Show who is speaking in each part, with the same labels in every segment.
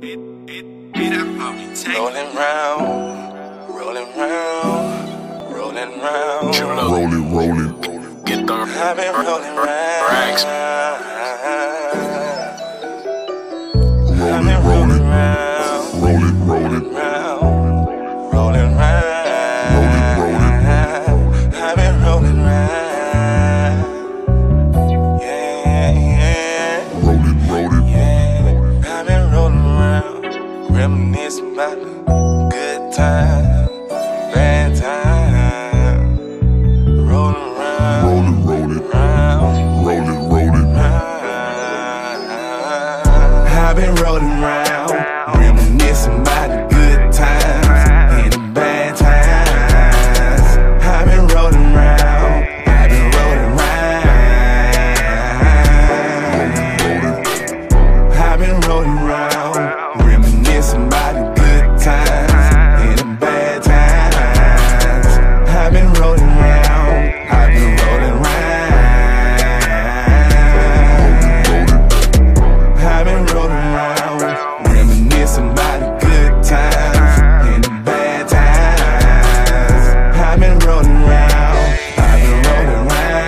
Speaker 1: Rolling round, rolling round, rolling round.
Speaker 2: Rolling. Get them.
Speaker 1: I've been rolling round.
Speaker 2: Rags.
Speaker 1: I've been rolling round,
Speaker 2: Rolling.
Speaker 1: rolling round, rolling round. I've been rolling round. Yeah.
Speaker 2: Rolling.
Speaker 1: Yeah, I've been rolling around, reminiscing about the good time, bad time. Rolling around,
Speaker 2: Rolling.
Speaker 1: round, I've been rolling around, reminiscing about the good times and the bad times. I've been rolling around, I've been rolling around. I've been rolling around, reminiscing about the good times and the bad times. I've been rolling around, I've been rolling around. I've been rolling around, reminiscing about the good times and the bad times. I've been rolling around, I've been rolling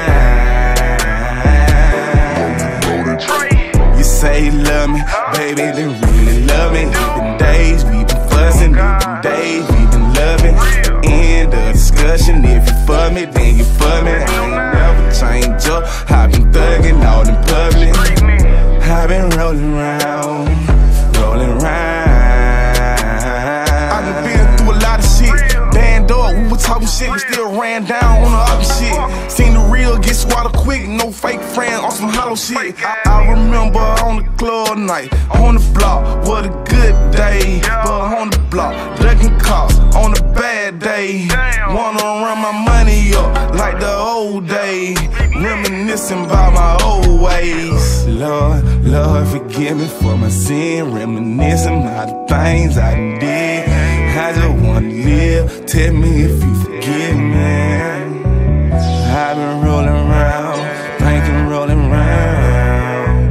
Speaker 1: around. You say you love me, baby, then really love me. Them days we been fussing, them days we been loving. End of discussion, if you for me, then you for me. I ain't never change up, I been thugging out in public. I've been rolling around, rolling around. I done been through a lot of shit. Band up, we were talking shit, we still ran down on the other shit. Seen the real get swallowed quick, no fake friend on some hollow shit. I remember on the club night, on the block, what a good day. But on the block, ducking cops on a bad day. Wanna run my money up like the old days, reminiscing about my old ways. Lord, forgive me for my sin, reminiscing about the things I did. I just wanna live, tell me if you forgive me. I've been rolling around, thinking rolling around.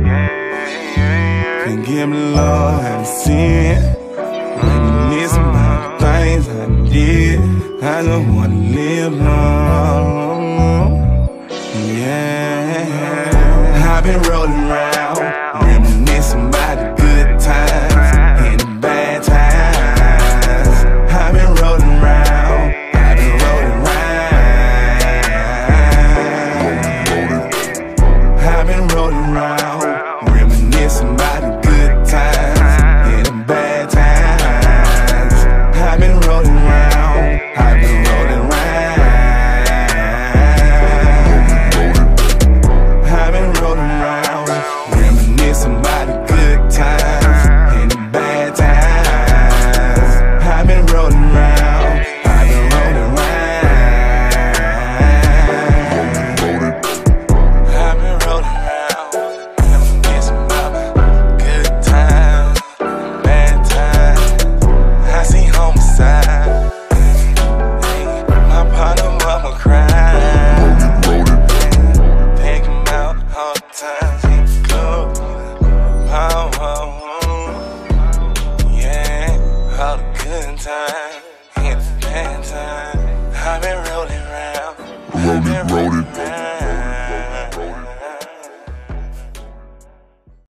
Speaker 1: Forgive me, Lord, I've sinned, reminiscing about the things I did. I just wanna live long, yeah. I've been rolling